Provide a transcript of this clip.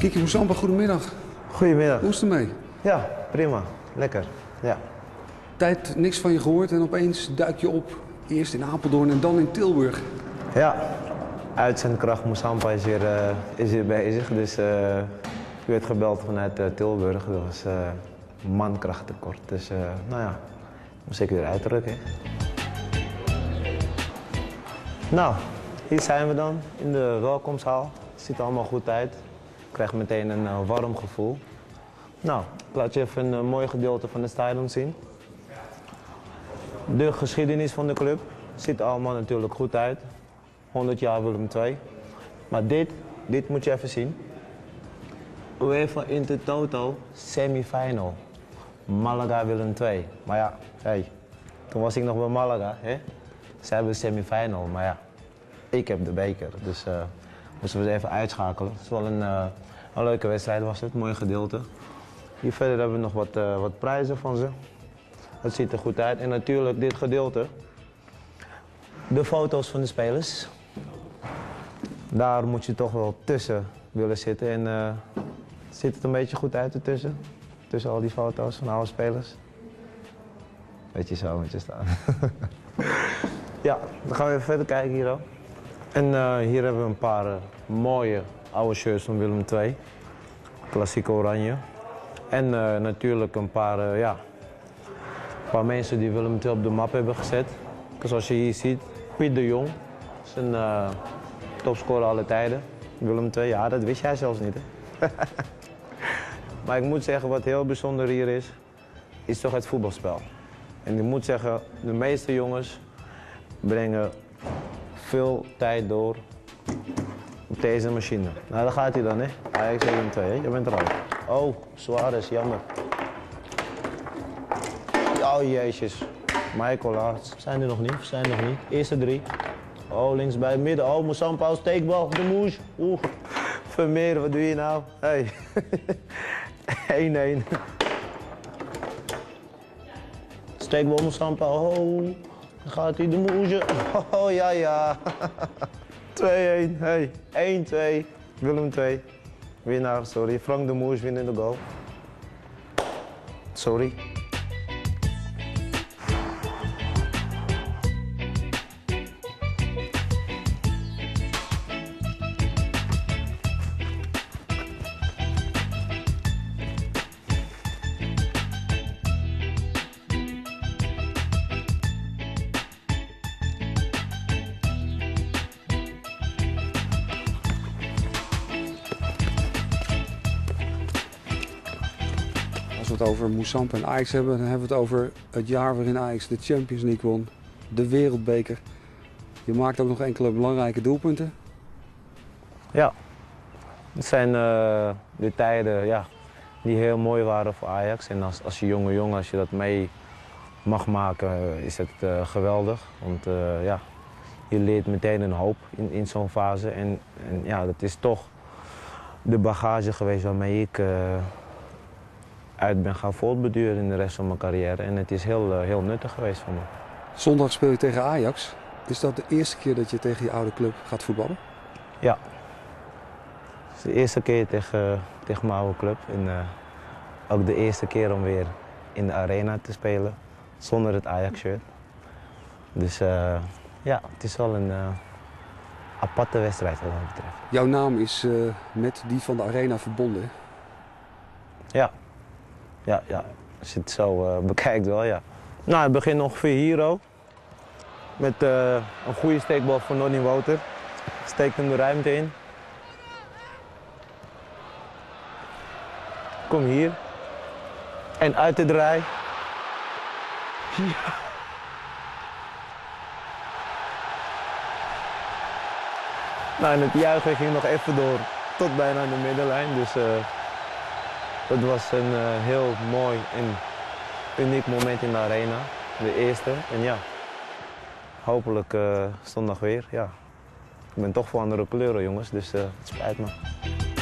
Kiki Mousamba, goedemiddag. Goedemiddag. Hoe is het ermee? Ja, prima. Lekker. Ja. Tijd niks van je gehoord en opeens duik je op. Eerst in Apeldoorn en dan in Tilburg. Ja. Uitzendkracht Mousamba is weer bezig. Dus ik werd gebeld vanuit Tilburg. Dat was mankrachttekort. Dus nou ja, moest ik weer uitdrukken. Nou, hier zijn we dan in de welkomstzaal. Het ziet er allemaal goed uit. Ik krijg meteen een warm gevoel. Nou, ik laat je even een mooi gedeelte van de stadion zien. De geschiedenis van de club ziet er allemaal natuurlijk goed uit. 100 jaar Willem II. Maar dit moet je even zien. UEFA Intertoto semifinal. Malaga Willem II. Maar ja, hey, toen was ik nog bij Malaga. Hè? Zij hebben de semifinal, maar ja, ik heb de beker. Dus moesten we ze even uitschakelen. Het is wel een leuke wedstrijd was het, mooi gedeelte. Hier verder hebben we nog wat prijzen van ze. Het ziet er goed uit. En natuurlijk dit gedeelte. De foto's van de spelers. Daar moet je toch wel tussen willen zitten. En ziet het een beetje goed uit ertussen? Tussen al die foto's van oude spelers. Beetje zo met je staan. Ja, dan gaan we even verder kijken hier ook. En hier hebben we een paar mooie oude shirts van Willem II. Klassieke oranje. En natuurlijk een paar mensen die Willem II op de map hebben gezet. Zoals je hier ziet, Piet de Jong. Dat is een topscorer alle tijden. Willem II, ja, dat wist jij zelfs niet, hè? Maar ik moet zeggen, wat heel bijzonder hier is toch het voetbalspel. En ik moet zeggen, de meeste jongens brengen veel tijd door op deze machine. Nou, daar gaat hij dan, hè? Ajax Willem II, hè? Je bent er al. Oh, Suarez, jammer. Oh, jezus. Michael Arts. Zijn er nog niet? Zijn er nog niet? Eerste 3. Oh, links bij het midden. Oh, Mousamba, steekbal. De Moes. Oeh. Vermeer, wat doe je nou? Hey. 1-1. Steekbal Mousamba. Oh. Dan gaat hij de Moesje. Oh, ja. 2-1. Hey. 1-2. Willem II. Winnaar, sorry. Frank de Moes wint in de goal. Sorry. Als we het over Mousamba en Ajax hebben, dan hebben we het over het jaar waarin Ajax de Champions League won. De Wereldbeker. Je maakt ook nog enkele belangrijke doelpunten. Ja, het zijn de tijden die heel mooi waren voor Ajax. En als je jonge jongen, als je dat mee mag maken, is het geweldig. Want je leert meteen een hoop in zo'n fase. En ja, dat is toch de bagage geweest waarmee ik uit ben gaan voortbeduren in de rest van mijn carrière. En het is heel nuttig geweest voor me. Zondag speel je tegen Ajax. Is dat de eerste keer dat je tegen je oude club gaat voetballen? Ja. Het is de eerste keer tegen mijn oude club. En ook de eerste keer om weer in de arena te spelen. Zonder het Ajax-shirt. Dus het is wel een aparte wedstrijd wat dat betreft. Jouw naam is met die van de arena verbonden. Ja. Als je het zo bekijkt wel, ja. Nou, het begint ongeveer hier ook. Met een goede steekbal van Nonnie Wouter. Steekt hem de ruimte in. Kom hier. En uit de draai. Ja. Nou, en het juichen ging nog even door tot bijna de middenlijn. Dus dat was een heel mooi en uniek moment in de arena. De eerste. En ja, hopelijk zondag weer. Ja. Ik ben toch voor andere kleuren, jongens, dus het spijt me.